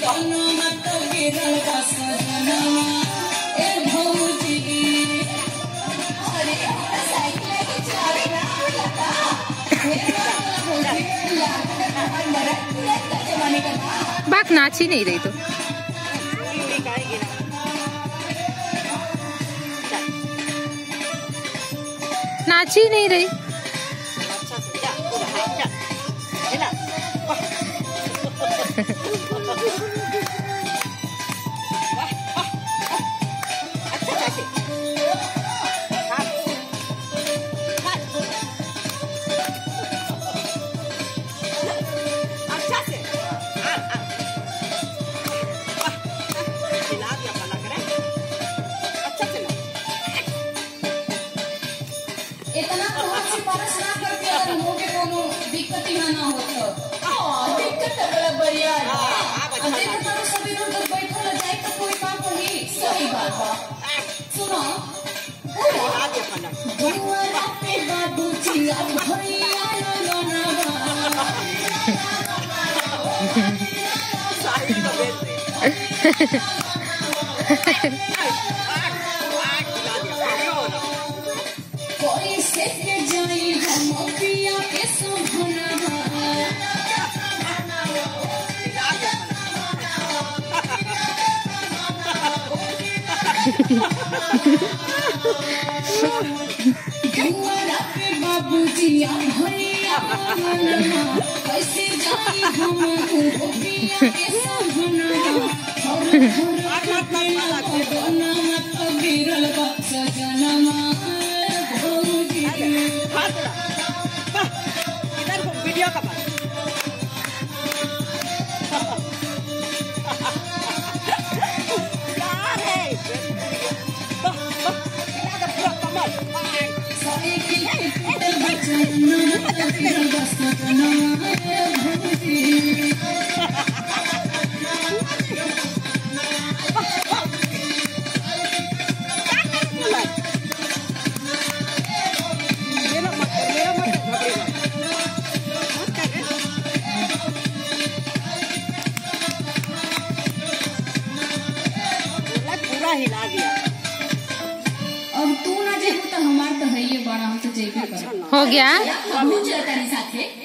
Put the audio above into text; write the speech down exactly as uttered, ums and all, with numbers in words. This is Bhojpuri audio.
बात नाच ही नहीं रही तो नाच ही नहीं रही। इतना बहुत सी परस ना करके अगर मुझे कोनो दिक्कत ही ना हो तो हां दिक्कत तो बड़ा बढ़िया है। अब देखो तो सभी लोग बैठो ना जाए तो कोई काम नहीं सही बात है। सुनो आ गया खाना दुआरा पे बाबूजी अब भैया लो ना सारी तो बेल कोई से के जाई हम पिया के सुभना दुआरा पे बाबूजी भैया कैसे जाई हम पिया के सुभना और घर मत गिरल बा सजनमा इधर वीडियो का बात यार है पूरा कमल हिला दिया। अब तू ना जेबू तो हमार तो है ये बड़ा हम तो जेबे कर हो गया हम चलता नहीं साथे।